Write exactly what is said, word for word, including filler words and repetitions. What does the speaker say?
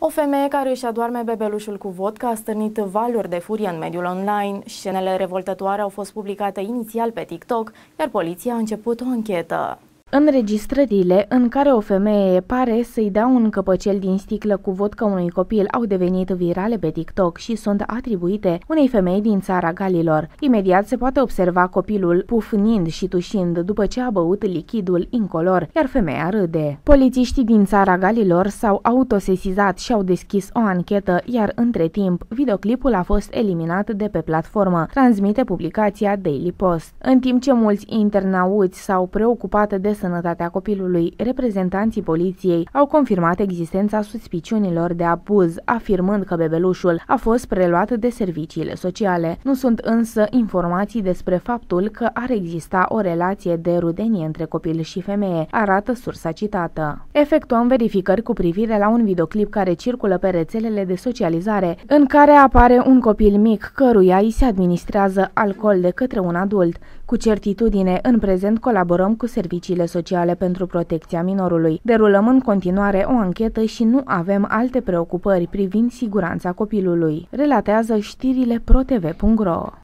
O femeie care își adorme bebelușul cu vodka a stârnit valuri de furie în mediul online. Scenele revoltătoare au fost publicate inițial pe TikTok, iar poliția a început o anchetă. Înregistrările în care o femeie pare să-i dea un căpăcel din sticlă cu vodka unui copil au devenit virale pe TikTok și sunt atribuite unei femei din țara Galilor. Imediat se poate observa copilul pufnind și tușind după ce a băut lichidul incolor, iar femeia râde. Polițiștii din țara Galilor s-au autosesizat și au deschis o anchetă, iar între timp, videoclipul a fost eliminat de pe platformă, transmite publicația Daily Post. În timp ce mulți internauți s-au preocupat de sănătatea copilului, reprezentanții poliției au confirmat existența suspiciunilor de abuz, afirmând că bebelușul a fost preluat de serviciile sociale. Nu sunt însă informații despre faptul că ar exista o relație de rudenie între copil și femeie, arată sursa citată. Efectuăm verificări cu privire la un videoclip care circulă pe rețelele de socializare, în care apare un copil mic căruia îi se administrează alcool de către un adult. Cu certitudine, în prezent colaborăm cu serviciile sociale pentru protecția minorului. Derulăm în continuare o anchetă și nu avem alte preocupări privind siguranța copilului, relatează știrile pro t v punct ro.